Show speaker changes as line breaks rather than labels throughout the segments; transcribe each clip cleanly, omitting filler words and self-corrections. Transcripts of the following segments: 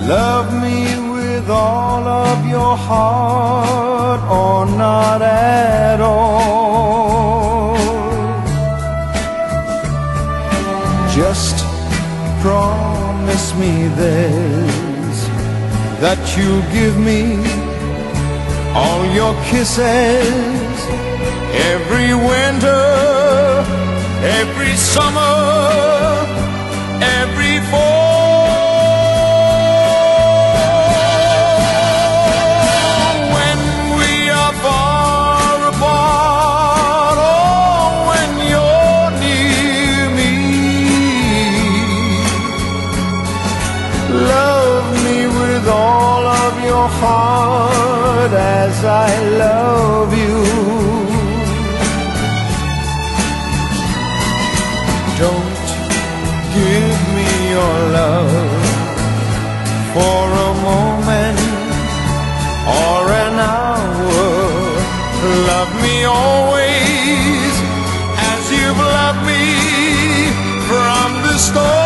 Love me with all of your heart or not at all. Just promise me this, that you'll give me all your kisses every winter, every summer, every fall. When we are far apart, or when you're near me, love me with all of your heart as I love you. Don't give me your love for a moment or an hour. Love me always as you've loved me from the start.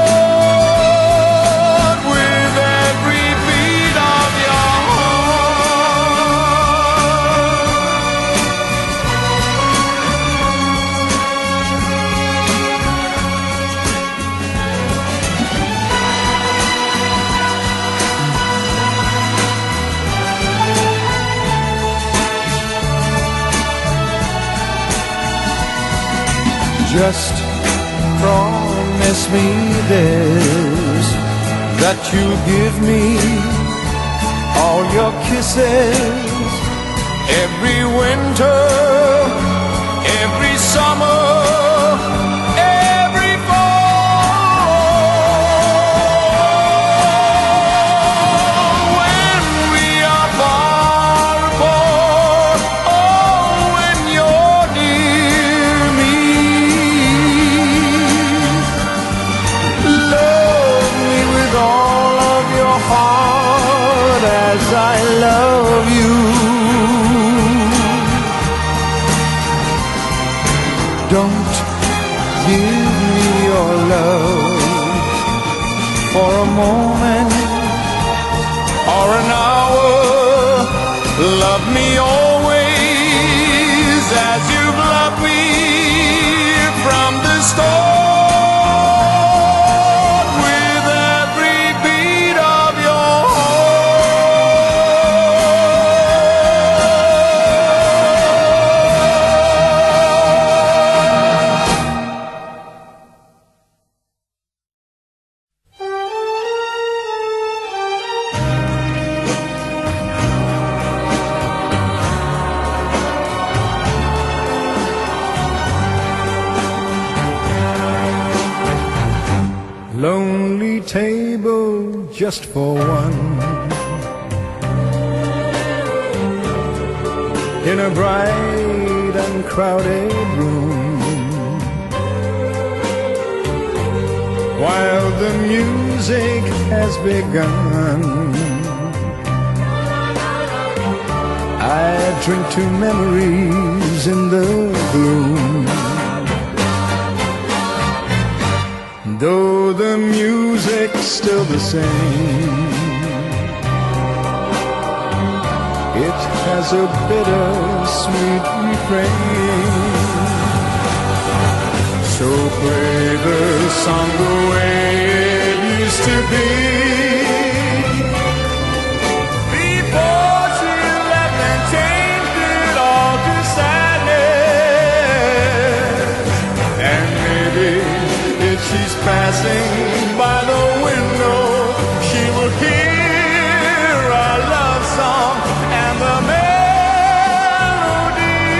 Just promise me this, that you'll give me all your kisses every winter, every summer, every fall. When we are far apart, oh, when you're near me, heart as I love you. Don't give me your love for a moment or an hour. Love me always as you've loved me from the start. Lonely table just for one, in a bright and crowded room, while the music has begun. I drink to memories in the gloom. Though the music's still the same, it has a bitter-sweet refrain. So play the song the way it used to be, before she left and changed it all to sadness. And maybe if she's passing by the window, she will hear our love song and the melody.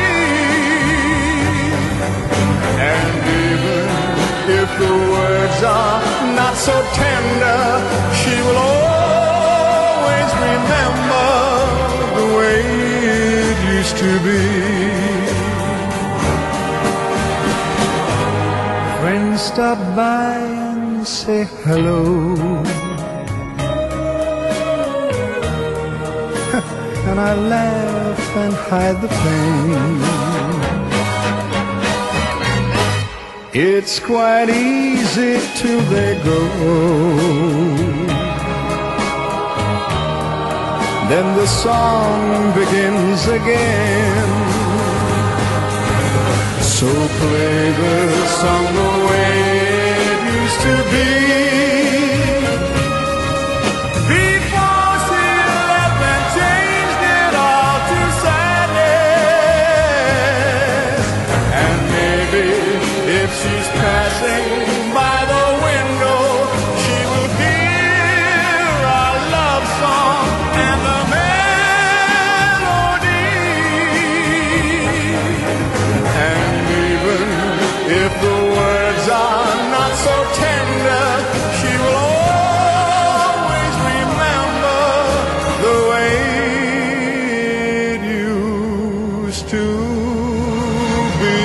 And even if the words are not so tender, she will always remember the way it used to be. Friends stop by and say hello, and I laugh and hide the pain. It's quite easy till they go, then the song begins again. So play the song the way it used to be, before she left and changed it all to sadness. And maybe if she's passing by the window, she will hear our love song and the melody. And even if the words are not so tender, she will always remember the way it used to be.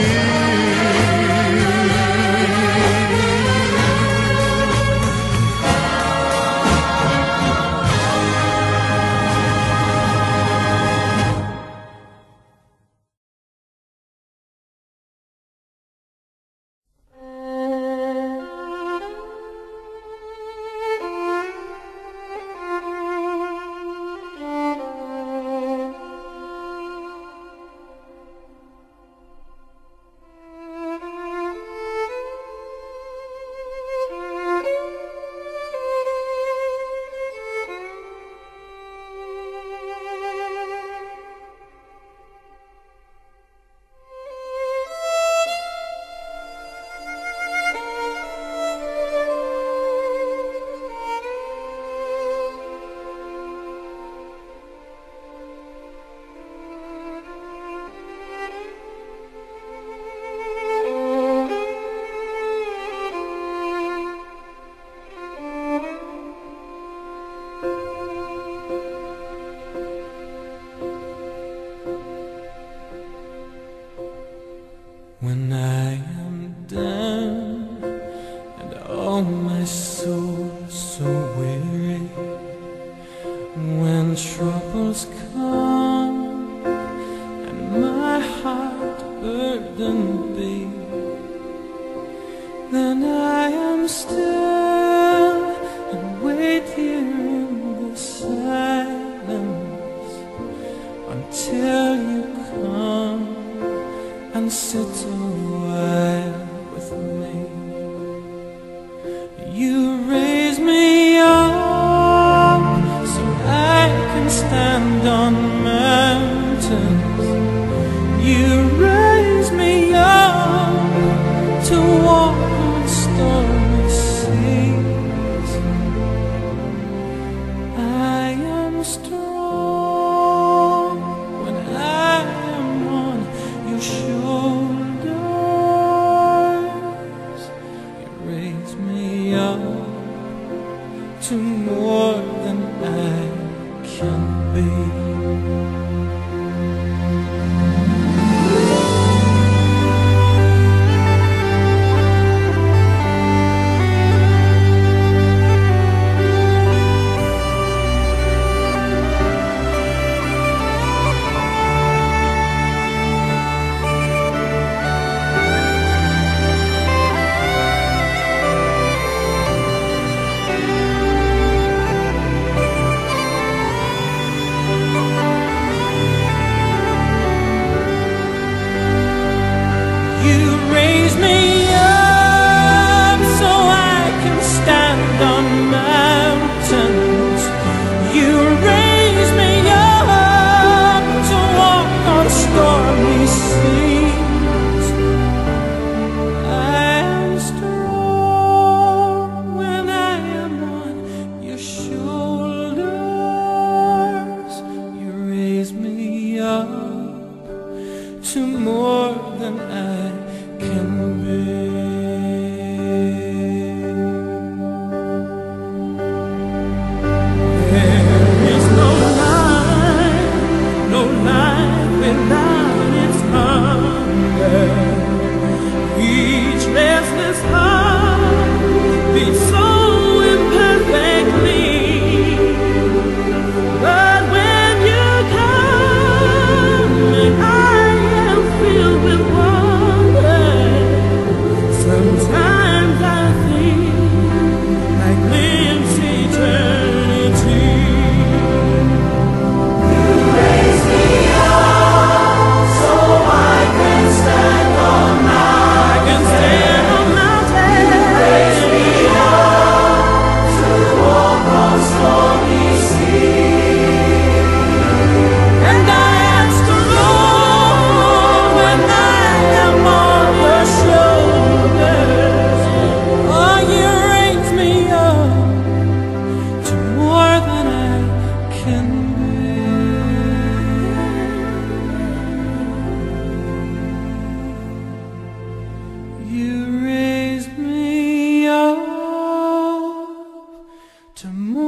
When I am down and all my soul so weary, when troubles come and my heart burdened be, then I am still and wait here in the silence until you come and sit a while with me. You raise me up so I can stand on mountains. You raise me up to walk on stormy seas. I am strong when I am on your shoulder.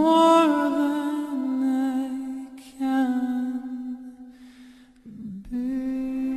more than I can bear.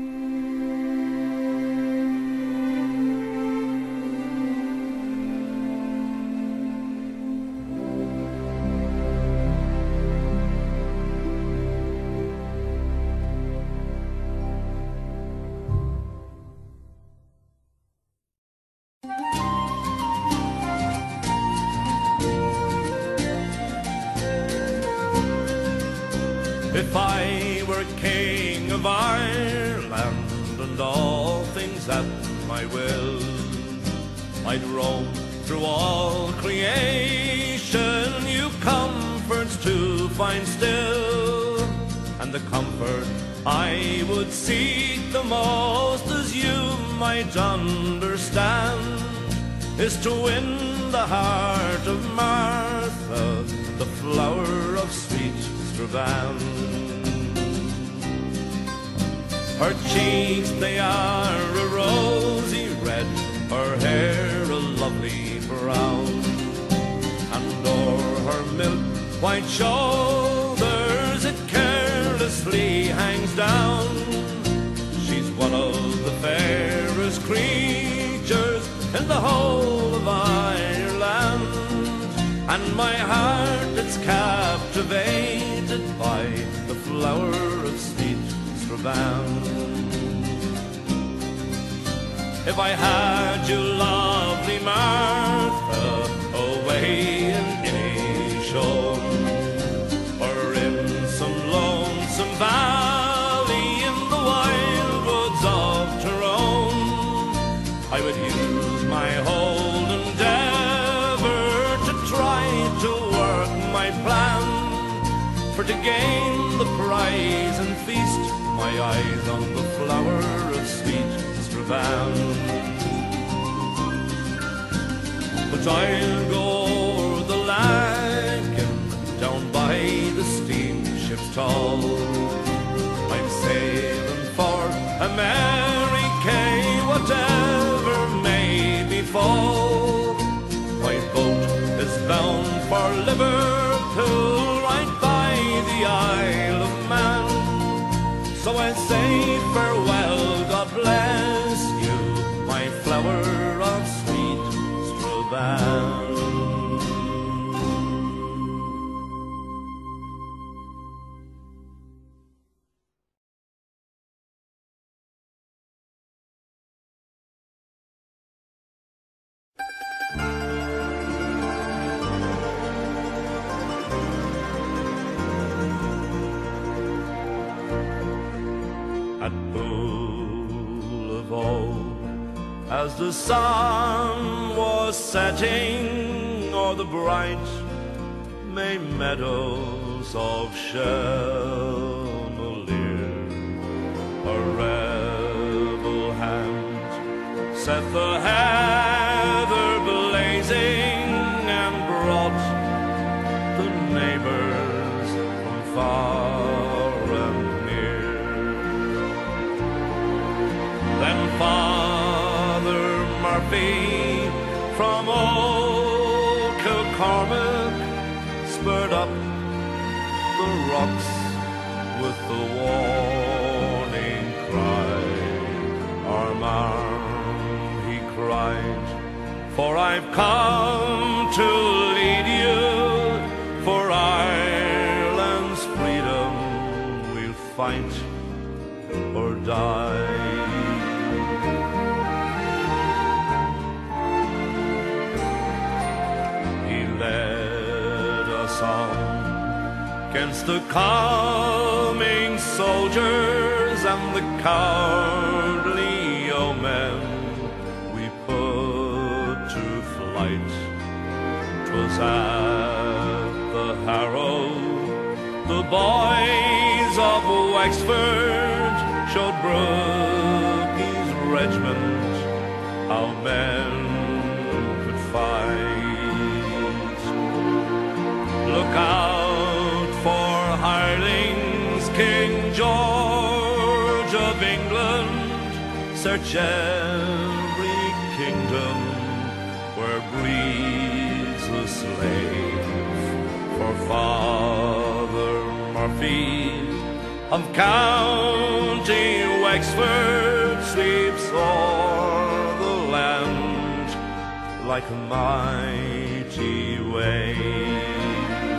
If I were king of Ireland and all things at my will, I'd roam through all creation, new comforts to find still. And the comfort I would seek the most, as you might understand, is to win the heart of Martha, the flower of sweet Strabane. Her cheeks, they are a rosy red, her hair a lovely brown, and o'er her milk white shoulders it carelessly hangs down. She's one of the fairest creatures in the whole of Ireland, and my heart it's captivated by the flower of sweet Strabane. If I had you, lovely Martha, away in Inishowen, or in some lonesome valley in the wild woods of Tyrone, I would use my whole endeavour to try to work my plan, for to gain the prize and feast my eyes on the flower of sweet Strabane. But I'll go o'er the Lagan, down by the steamship's tall. I'm sailing for America, whatever may befall. My boat is bound for Liverpool, right by the Isle of Man. So I say farewell, God bless you, my flower of sweet Strabane. At Boulevard, as the sun was setting o'er the bright May meadows of Chenalir, a rebel hand set the heather blazing and brought the neighbors from far and near. Then Father Murphy from old Kilcormac spurred up the rocks with the warning cry. Arm, arm, he cried, for I've come to lead you, for Ireland's freedom we'll fight or die. Song against the coming soldiers and the cowardly yeomen we put to flight. 'Twas at the Harrow the boys of Wexford showed Brookie's regiment how men could fight. Look out for hirelings, King George of England. Search every kingdom where breeds the slave, for feet of County Wexford sweeps o'er the land like a mighty wave.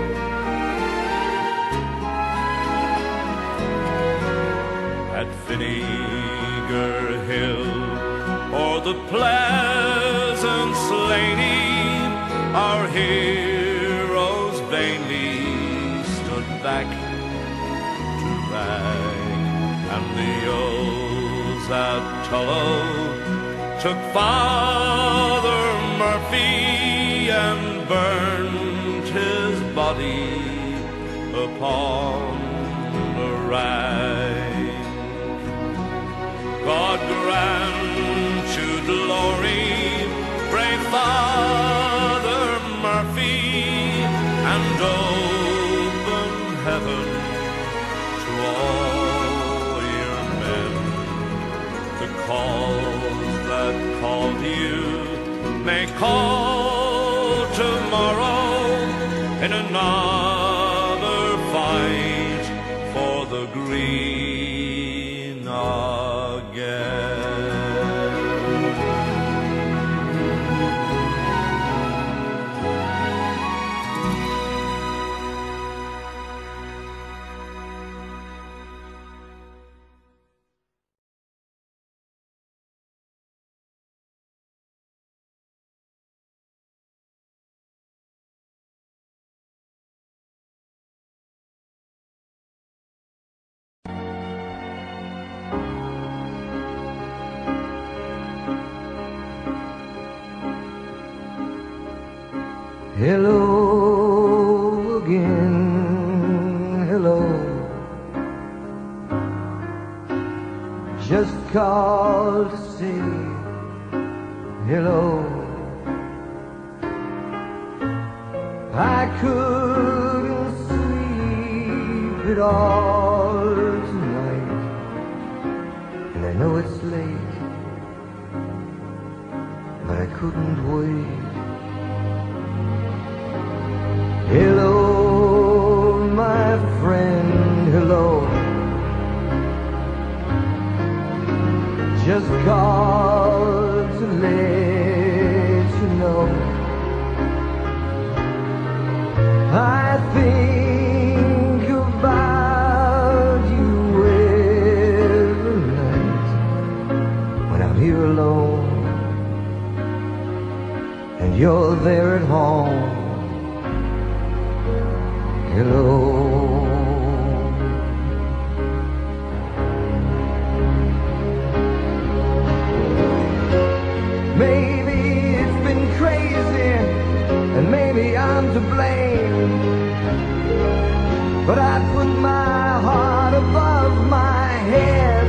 At Vinegar Hill or the pleasant Slaney, our heroes vainly stood back to rag, and the oaths at Tullow took Father Murphy and burned his body upon a rag. God grant you glory, brave Father Murphy, and open heaven to all your men. The cause that called you may call tomorrow in another fight for the green again.
Hello again, hello. Just called to say hello. I couldn't sleep at all tonight, and I know it's late, but I couldn't wait. Hello, my friend, hello. Just called to let you know I think about you every night when I'm here alone and you're there at home. Hello. Maybe it's been crazy, and maybe I'm to blame, but I put my heart above my head.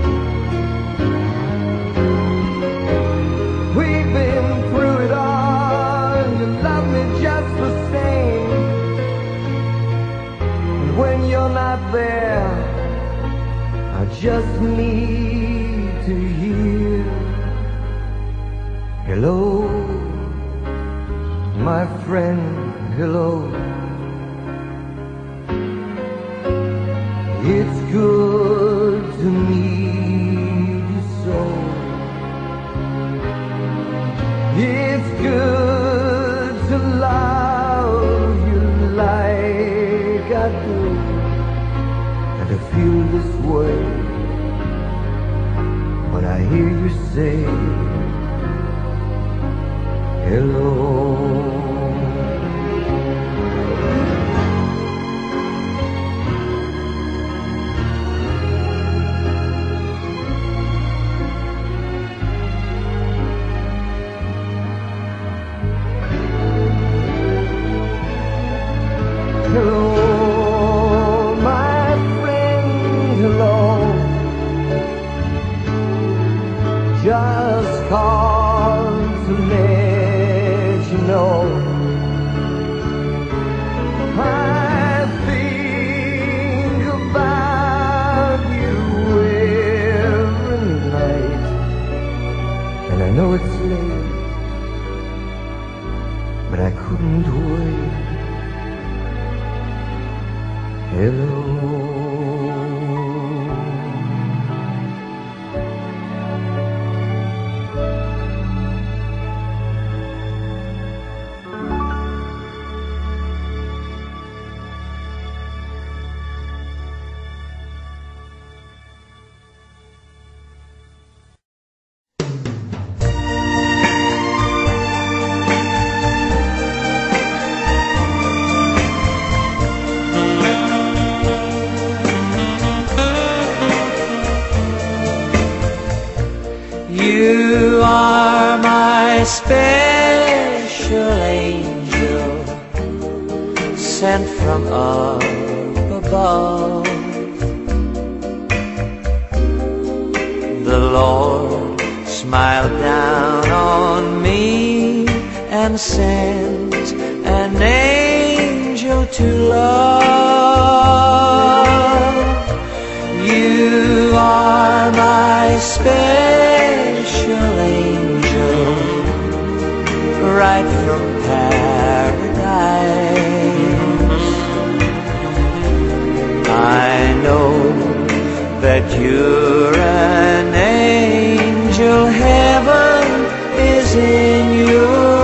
We've been through it all, and you love me just the same. When you're not there, I just need to hear hello, my friend, hello. It's good to meet you so. It's good to love you like I do, and to feel this way when I hear you say hello. Hello, my friend, hello. Just called to let you hello.
You are my special angel, sent from up above. The Lord smiled down on me and sent an angel to love. You are my special angel, right from paradise. I know that you're an angel. Heaven is in your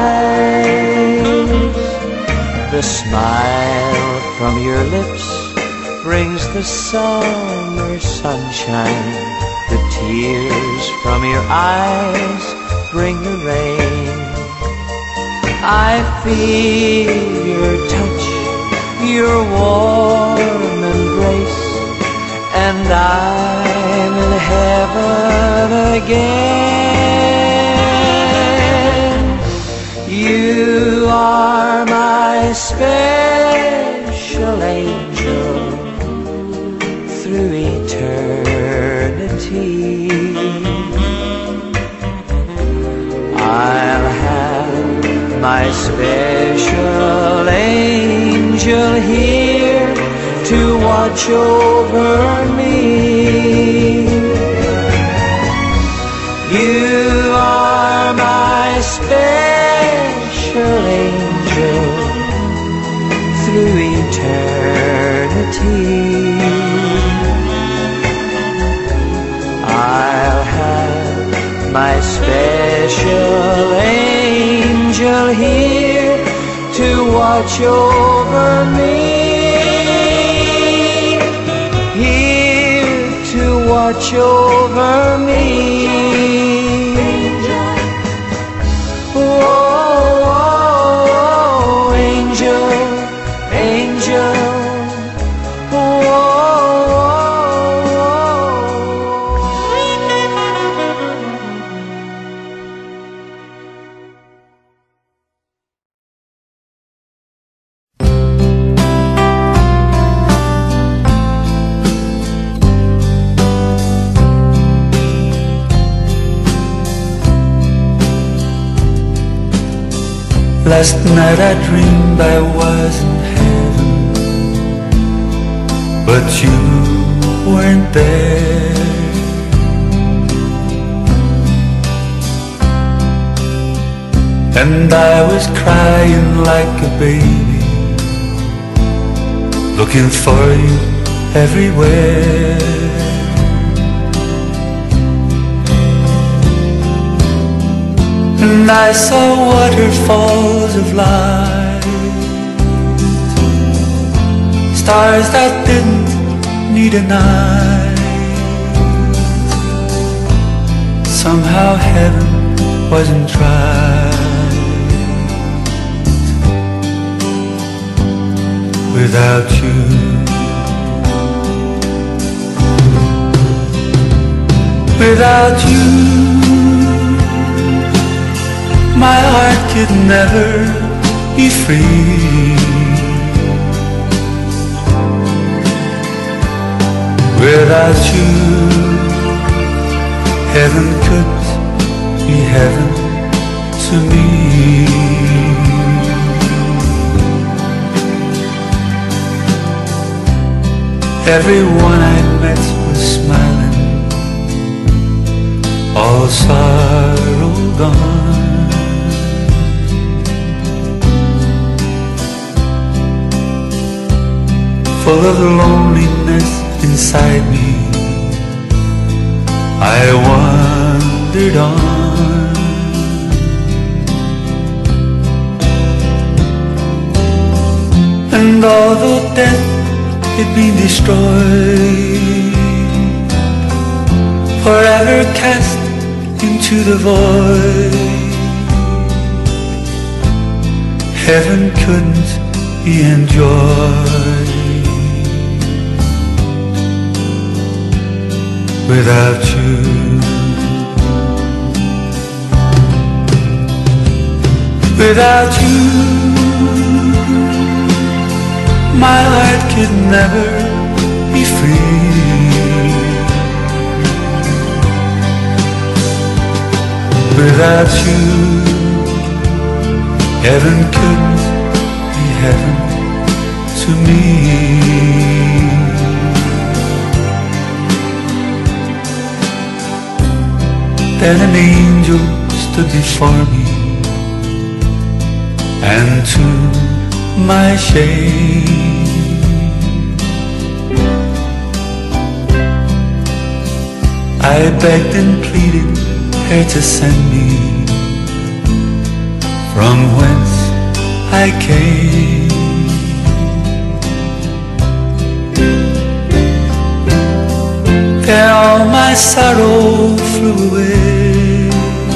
eyes. The smile from your lips brings the summer sunshine. The tears from your eyes bring the rain. I feel your touch, your warm embrace, and I'm in heaven again. You are my special angel through eternity. I'll have my special angel here to watch over me. You are my special angel through eternity. I'll have my special angel here to watch over me, here to watch over me. Oh, oh, oh, angel, angel.
Last night I dreamed I was in heaven, but you weren't there. And I was crying like a baby, looking for you everywhere. And I saw waterfalls of light, stars that didn't need a night. Somehow heaven wasn't right without you. Without you, my heart could never be free. Without you, heaven could be heaven to me. Everyone I met was smiling, all sorrow gone. full of loneliness inside me, I wandered on. And although death had been destroyed, forever cast into the void, heaven couldn't be enjoyed without you. Without you, my heart could never be free. Without you, heaven couldn't be heaven to me. Then an angel stood before me, and to my shame, I begged and pleaded her to send me from whence I came. Then all my sorrow flew away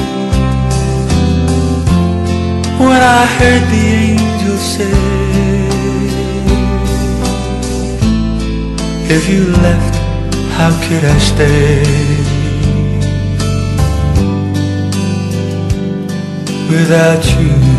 when I heard the angel say, if you left, how could I stay? Without you.